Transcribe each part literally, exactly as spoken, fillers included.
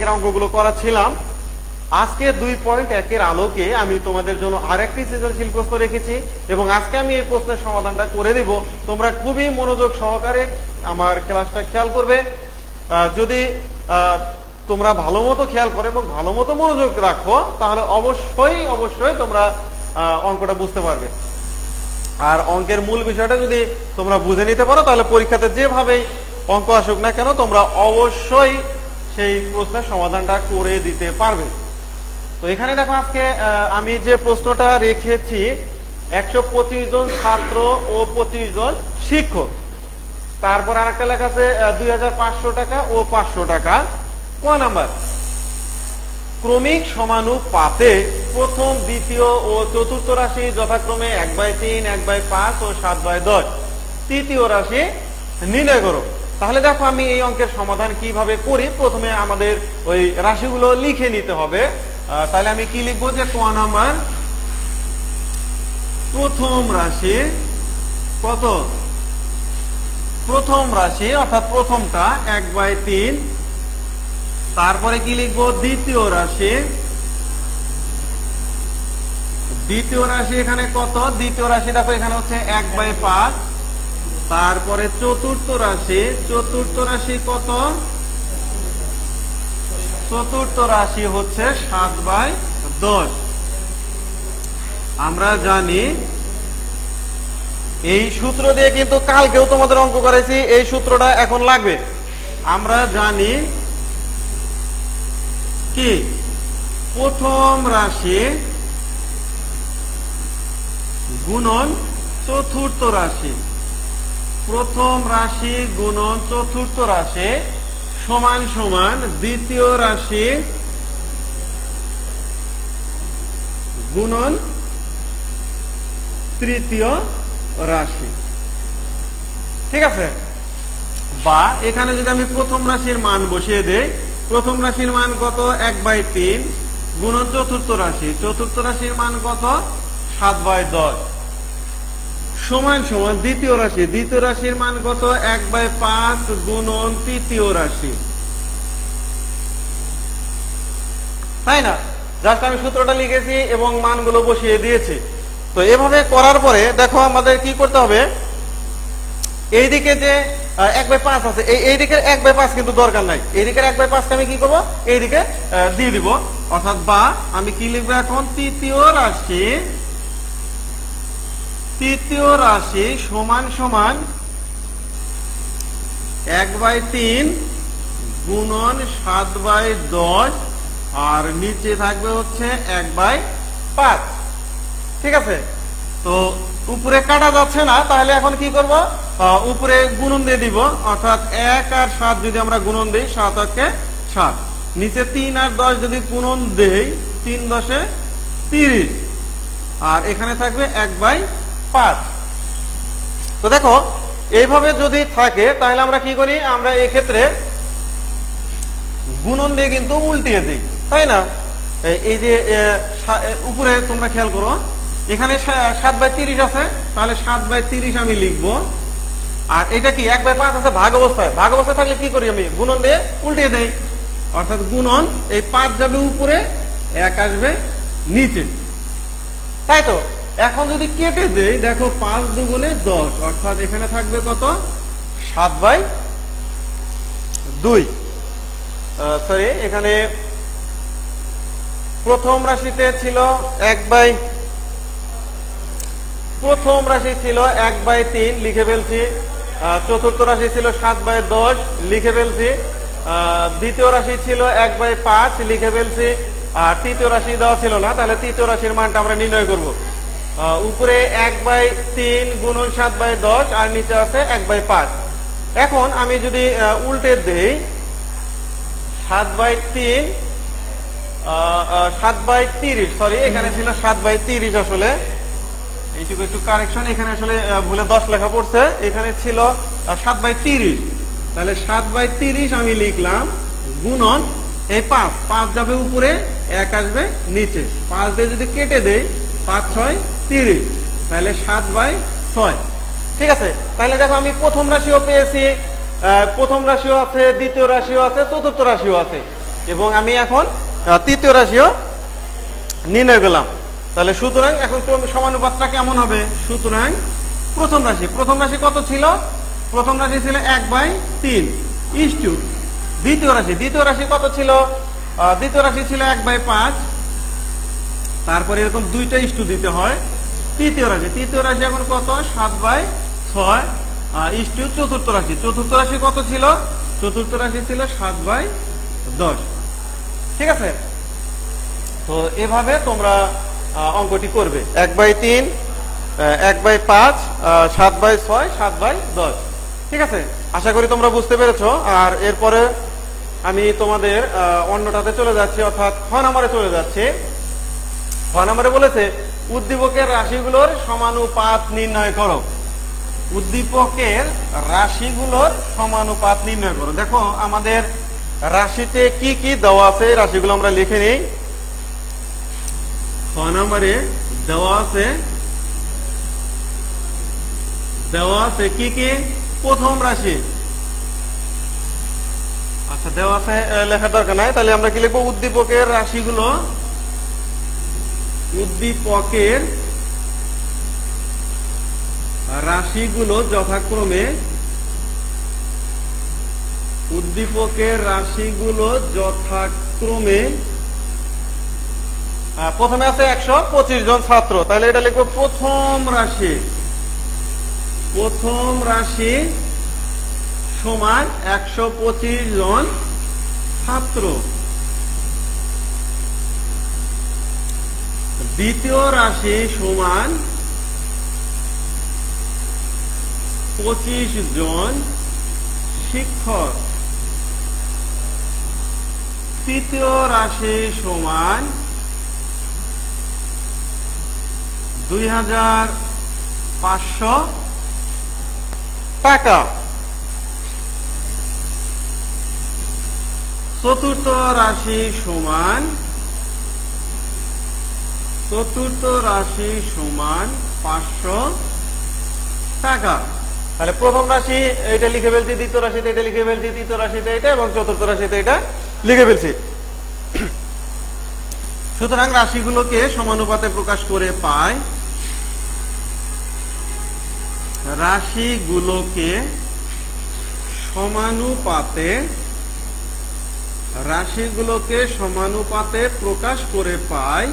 একের অঙ্কগুলো করাচ্ছিলাম। আজকে দুই পয়েন্ট একের আলোকে আমি তোমাদের জন্য আরেকটি সৃজনশীল প্রশ্ন রেখেছি এবং আজকে আমি এই প্রশ্নের সমাধানটা করে দেব। তোমরা খুবই মনোযোগ সহকারে আমার ক্লাসটা খেয়াল করবে। যদি তোমরা ভালো মতো খেয়াল করো এবং ভালো মতো মনোযোগ রাখো তাহলে অবশ্যই অবশ্যই তোমরা অঙ্কটা বুঝতে পারবে। আর অঙ্কের মূল বিষয়টা যদি তোমরা বুঝে নিতে পারো তাহলে পরীক্ষাতে যেভাবেই অঙ্ক আসুক না কেন তোমরা অবশ্যই সেই প্রশ্নের সমাধানটা করে দিতে পারবে। তো এখানে দেখো আজকে আমি যে প্রশ্নটা রেখেছি একশো পঁচিশ জন ছাত্র ও পঁচিশ জন শিক্ষক, তারপর আরেকটা লেখা আছে দুই হাজার পাঁচশো টাকা ও পাঁচশো টাকা। ক নাম্বার, ক্রমিক সমানুপাতে প্রথম দ্বিতীয় ও চতুর্থ রাশি যথাক্রমে এক বাই তিন এক বাই পাঁচ ও সাত বাই দশ তৃতীয় রাশি নির্ণয় করো। তাহলে দেখো আমি এই অঙ্কের সমাধান কিভাবে করি। প্রথমে আমাদের ওই রাশিগুলো লিখে নিতে হবে। তাহলে আমি কি লিখবো যে ক নাম্বার, প্রথম রাশি কত, প্রথম রাশি অর্থাৎ প্রথমটা এক বাই তিন। তারপরে কি লিখবো, দ্বিতীয় রাশি, দ্বিতীয় রাশি এখানে কত, দ্বিতীয় রাশি দেখো এখানে হচ্ছে এক বাই পাঁচ। তারপরে চতুর্থ রাশি, চতুর্থ রাশি কত, চতুর্থ রাশি হচ্ছে সাত বাই দশ। আমরা জানি এই সূত্র দিয়ে কিন্তু কালকেও তোমাদের অঙ্ক করেছি, এই সূত্রটা এখন লাগবে। আমরা জানি কি, প্রথম রাশি গুণন চতুর্থ রাশি, প্রথম রাশি গুণন চতুর্থ রাশি সমান সমান দ্বিতীয় রাশি গুণন তৃতীয় রাশি। ঠিক আছে, বা এখানে যদি আমি প্রথম রাশির মান বসিয়ে দেই, প্রথম রাশির মান কত, এক বাই তিন গুণন চতুর্থ রাশি, চতুর্থ রাশির মান কত, সাত বাই দশ সমান সমান দ্বিতীয় রাশি, দ্বিতীয় রাশির মান কত, এক বাই পাঁচ গুণন তৃতীয় রাশি। তাই না? জাস্ট আমি সূত্রটা লিখেছি এবং মানগুলো বসিয়ে দিয়েছি। তো এভাবে করার পরে দেখো আমাদের কি করতে হবে, এইদিকে যে এক বাই পাঁচ আছে এই দিকের এক বাই পাঁচ কিন্তু দরকার নাই, এই দিকের এক বাই পাঁচকে আমি কি করবো, এইদিকে দিয়ে দিব। অর্থাৎ বা আমি কি লিখবো এখন, তৃতীয় রাশি, তৃতীয় রাশি সমান সমান এক বাই তিন গুণন সাত বাই দশ আর নিচে থাকবে হচ্ছে এক বাই পাঁচ। ঠিক আছে, তো উপরে কাটা যাচ্ছে না, তাহলে এখন কি করব, উপরে গুণন দিয়ে দিব। অর্থাৎ এক আর সাত যদি আমরা গুণন দিই, সাত একে সাত, নিচে তিন আর দশ যদি গুণন দেই, তিন দশে তিরিশ, আর এখানে থাকবে এক বাই পাঁচ। তো দেখো এইভাবে যদি থাকে তাহলে আমরা কি করি, আমরা এই ক্ষেত্রে গুণন দিয়ে কিন্তু উল্টিয়ে দিই, তাই না? এই যে উপরে তোমরা খেয়াল করো, এখানে সাত বাই তিরিশ আছে, তাহলে সাত বাই তিরিশ আমি লিখবো। আর এটা কি এক বাই পাঁচ আছে ভাগ অবস্থায়, ভাগ অবস্থায় থাকলে কি করি, আমি গুণন দিয়ে উল্টিয়ে দেই। অর্থাৎ গুণন, এই পাঁচ যাবে উপরে, এক আসবে নিচে, তাই তো? এখন যদি কেটে দেই, দেখো পাঁচ দুগুণে দশ, অর্থাৎ এখানে থাকবে কত, সাত বাই দুই। সরি, এখানে প্রথম রাশিতে ছিল এক বাই, প্রথম রাশি ছিল এক বাই তিন, লিখে ফেলছি। চতুর্থ রাশি ছিল সাত বাই দশ, লিখে ফেলছি। দ্বিতীয় রাশি ছিল এক বাই পাঁচ, লিখে ফেলছি। আর তৃতীয় রাশি দেওয়া ছিল না, তাহলে তৃতীয় রাশির মানটা আমরা নির্ণয় করব। উপরে এক বাই তিন গুণন সাত বাই দশ আর নিচে আছে এক বাই পাঁচ। এখন আমি যদি উল্টে দেই, সাত বাই তিন, সাত বাই তিরিশ, সরি এখানে ছিল সাত বাই তিরিশ, আসলে এইটুকু একটু কারেকশন, এখানে আসলে ভুলে দশ লেখা পড়ছে, এখানে ছিল সাত বাই তিরিশ। তাহলে সাত বাই তিরিশ আমি লিখলাম গুণন এই পাঁচ, পাঁচ যাবে উপরে, এক আসবে নিচে, পাঁচ দিয়ে যদি কেটে দেই, পাঁচ ছয় তিরিশ, তাহলে সাত বাই ছয়। ঠিক আছে, তাহলে দেখো আমি প্রথম রাশিও পেয়েছি, প্রথম রাশিও আছে, দ্বিতীয় রাশিও আছে, চতুর্থ রাশিও আছে। এবং আমি এখন তৃতীয় রাশিও নির্ণয় করলাম। তাহলে সুতরাং এখন সমানুপাতটা কেমন হবে? সুতরাং প্রথম রাশি প্রথম রাশি কত ছিল? প্রথম রাশি ছিল এক বাই তিন ইস্টু দ্বিতীয় রাশি দ্বিতীয় রাশি কত ছিল? দ্বিতীয় রাশি ছিল এক বাই পাঁচ। তারপরে এরকম দুইটা ইস্টু দিতে হয়। তৃতীয় রাশি তৃতীয় রাশি এখন কত? সাত বাই ছয় ইস্টু চতুর্থ রাশি চতুর্থ রাশি কত ছিল? চতুর্থ রাশি ছিল সাত বাই দশ। ঠিক আছে, তো এভাবে তোমরা অঙ্কটি করবে। এক বাই তিন, এক বাই পাঁচ, সাত বাই ছয়, সাত বাই দশ। ঠিক আছে, আশা করি তোমরা বুঝতে পেরেছো। আর এরপরে আমি তোমাদের অন্যটাতে চলে যাচ্ছি, অর্থাৎ খ নম্বরে চলে যাচ্ছি। খ নম্বরে বলেছে উদ্দীপকের রাশিগুলোর সমানুপাত নির্ণয় করো। উদ্দীপকের রাশিগুলোর সমানুপাত নির্ণয় করো। দেখো আমাদের রাশিতে কি কি দেওয়া আছে, রাশিগুলো আমরা লিখে নিই। খ নম্বরে দেওয়া আছে দেওয়া আছে কি কি? প্রথম রাশি। আচ্ছা, দেওয়া আছে লেখার দরকার নাই, তাহলে আমরা কি লিখবো? উদ্দীপকের রাশিগুলো উদ্দীপকের রাশিগুলো যথাক্রমে উদ্দীপকের রাশিগুলো যথাক্রমে প্রথমে আছে একশো পঁচিশ জন ছাত্র, তাহলে এটা লিখবো প্রথম রাশি। প্রথম রাশি সমান একশো পঁচিশ জন ছাত্র। দ্বিতীয় রাশি সমান পঁচিশ জন শিক্ষক। তৃতীয় রাশি সমান দুই হাজার পাঁচশো টাকা। চতুর্থ রাশি সমান চতুর্থ রাশি সমান পাঁচশো টাকা। তাহলে প্রথম রাশি এটা লিখে ফেলছি, দ্বিতীয় রাশিতে এটা লিখে ফেলছি, তৃতীয় রাশিতে এটা এবং চতুর্থ রাশিতে এটা লিখে ফেলছি। সুতরাং রাশিগুলোকে সমানুপাতে প্রকাশ করে পাই রাশিগুলোকে সমানুপাতে রাশিগুলোকে সমানুপাতে প্রকাশ করে পাই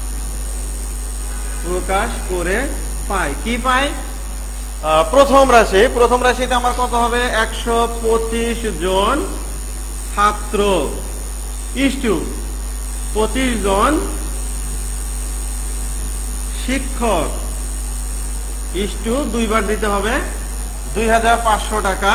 প্রকাশ করে পাই কি পাই? প্রথম রাশি প্রথম রাশিতে আমার কত হবে? একশো পঁচিশ জন ছাত্র ইস্টু পঁচিশ জন শিক্ষক ইস্টু দুইবার দিতে হবে দুই হাজার পাঁচশো টাকা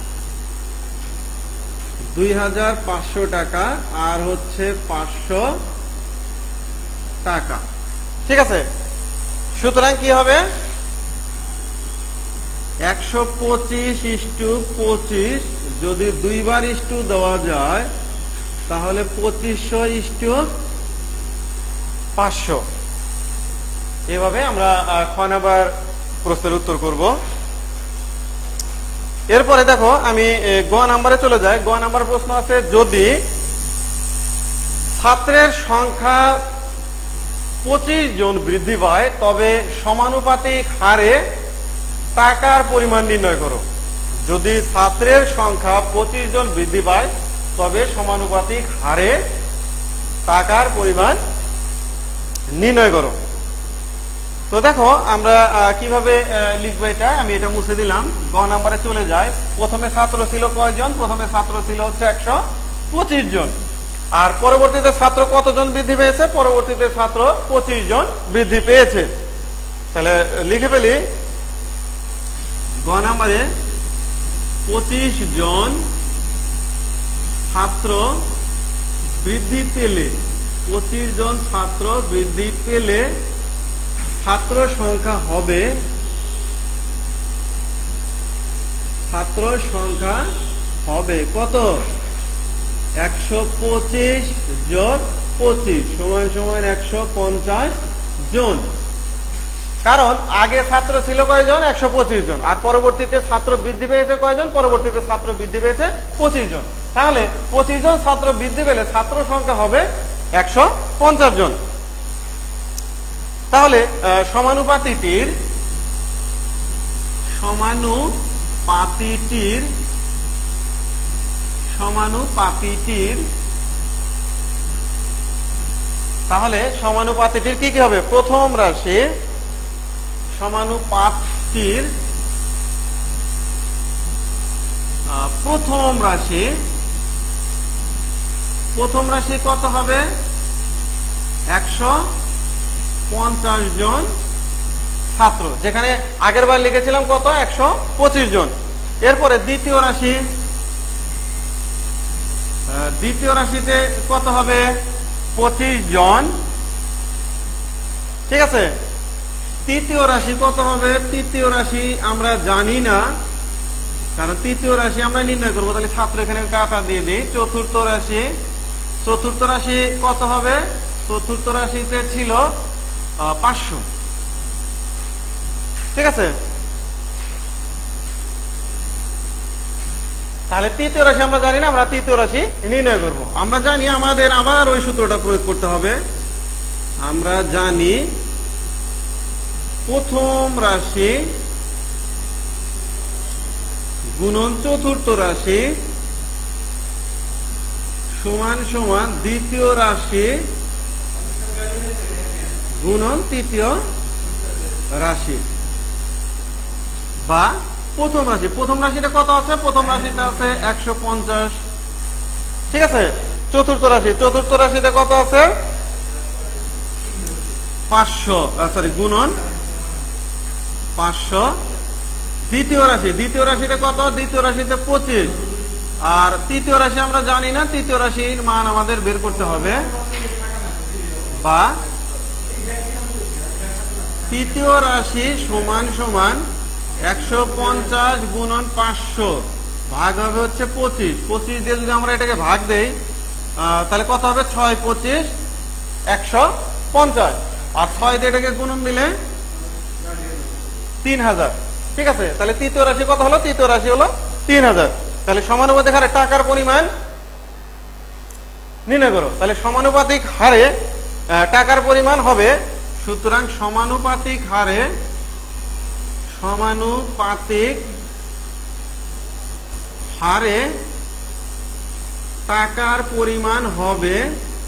দুই হাজার পাঁচশো টাকা আর হচ্ছে পাঁচশো টাকা। ঠিক আছে, সুতরাং কি হবে? একশো পঁচিশ ইস্টু পঁচিশ যদি দুইবার ইস্টু দেওয়া যায় তাহলে পঁচিশশো ইস্টু পাঁচশো। এভাবে আমরা খ নাম্বার প্রশ্নের উত্তর করব। এরপরে দেখো আমি গ নাম্বারে চলে যাই। গ নাম্বার প্রশ্ন আছে, যদি ছাত্রের সংখ্যা পঁচিশ জন বৃদ্ধি পায় তবে সমানুপাতিক হারে টাকার পরিমাণ নির্ণয় করো। যদি ছাত্রের সংখ্যা পঁচিশ জন বৃদ্ধি পায় তবে সমানুপাতিক হারে টাকার পরিমাণ নির্ণয় করো। তো দেখো আমরা কিভাবে লিখবো এটা, আমি এটা মুছে দিলাম। গ নাম্বারে চলে যায়। প্রথমে ছাত্র ছিল কয়জন? প্রথমে ছাত্র ছিল হচ্ছে একশো পঁচিশ জন। আর পরবর্তীতে ছাত্র কতজন বৃদ্ধি পেয়েছে? পরবর্তীতে ছাত্র পঁচিশ জন বৃদ্ধি পেয়েছে। তাহলে লিখে ফেলি, গ নাম্বারে পঁচিশ জন ছাত্র বৃদ্ধি পেলে পঁচিশ জন ছাত্র বৃদ্ধি পেলে ছাত্র সংখ্যা হবে ছাত্র সংখ্যা হবে কত? একশো পঁচিশ যোগ পঁচিশ সমান সমান একশো পঞ্চাশ জন। কারণ আগে ছাত্র ছিল কয়জন? একশো পঁচিশ জন। আর পরবর্তীতে ছাত্র বৃদ্ধি পেয়েছে কয়জন? পরবর্তীতে ছাত্র বৃদ্ধি পেয়েছে পঁচিশ জন। তাহলে পঁচিশ জন ছাত্র বৃদ্ধি পেলে ছাত্র সংখ্যা হবে একশো পঞ্চাশ জন। তাহলে সমানুপাতিটির সমানুপাতিটির সমানুপাতিটির তাহলে সমানুপাতিটির কি কি হবে? প্রথম রাশি সমানুপাতির প্রথম রাশি প্রথম রাশি কত হবে? একশো পঞ্চাশ জন ছাত্র, যেখানে আগের বার লিখেছিলাম কত? একশো পঁচিশ জন। এরপরে দ্বিতীয় রাশি দ্বিতীয় রাশিতে কত হবে? পঁচিশ জন, ঠিক আছে। তৃতীয় রাশি কত হবে? তৃতীয় রাশি আমরা জানি না, কারণ তৃতীয় রাশি আমরা নির্ণয় করবো, তাহলে ছাত্র এখানে কাটা দিয়ে দিই। চতুর্থ রাশি চতুর্থ রাশি কত হবে? চতুর্থ রাশিতে ছিল পাঁচশো, ঠিক আছে। তাহলে তৃতীয় রাশি আমরা জানি না, আমরা তৃতীয় রাশি নির্ণয় করব। আমরা জানি আমাদের আবার ওই সূত্রটা প্রয়োগ করতে হবে। আমরা জানি প্রথম রাশি গুণন চতুর্থ রাশি সমান সমান দ্বিতীয় রাশি গুণন তৃতীয় রাশি, বা প্রথম রাশি। প্রথম রাশিটা কত আছে? প্রথম রাশিটা আছে একশো পঞ্চাশ, ঠিক আছে। চতুর্থ রাশি চতুর্থ রাশিতে কত আছে? পাঁচশো, সরি গুণন পাঁচশো। দ্বিতীয় রাশি দ্বিতীয় রাশিতে কত? দ্বিতীয় রাশিতে পঁচিশ। আর তৃতীয় রাশি আমরা জানি না, তৃতীয় রাশির মান আমাদের বের করতে হবে, বা তৃতীয় রাশি সমান সমান একশো পঞ্চাশ গুণন পাঁচশো ভাগ হবে হচ্ছে পঁচিশ। পঁচিশ দিয়ে যদি আমরা এটাকে ভাগ দেই তাহলে কত হবে? ছয় পঁচিশ একশো পঞ্চাশ, আর ছয় দিয়ে এটাকে গুণন দিলে তিন হাজার, ঠিক আছে। তাহলে তৃতীয় রাশি কত হলো? তৃতীয় রাশি হলো তিন হাজার। তাহলে সমানুপাতিক হারে টাকার পরিমাণ নির্ণয় করো। তাহলে সমানুপাতিক হারে টাকার পরিমাণ হবে, সুতরাং সমানুপাতিক হারে সমানুপাতিক হারে টাকার পরিমাণ হবে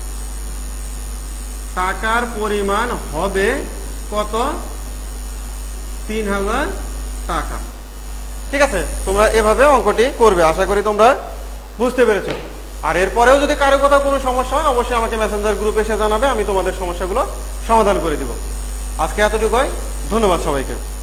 টাকার পরিমাণ হবে কত? তিন হাজার টাকা, ঠিক আছে। তোমরা এভাবে অঙ্কটি করবে, আশা করি তোমরা বুঝতে পেরেছো। আর এরপরেও যদি কারো কোথাও কোনো সমস্যা হয় অবশ্যই আমাকে মেসেঞ্জার গ্রুপে এসে জানাবে, আমি তোমাদের সমস্যাগুলো সমাধান করে দিব। আজকে এতটুকুই, ধন্যবাদ সবাইকে।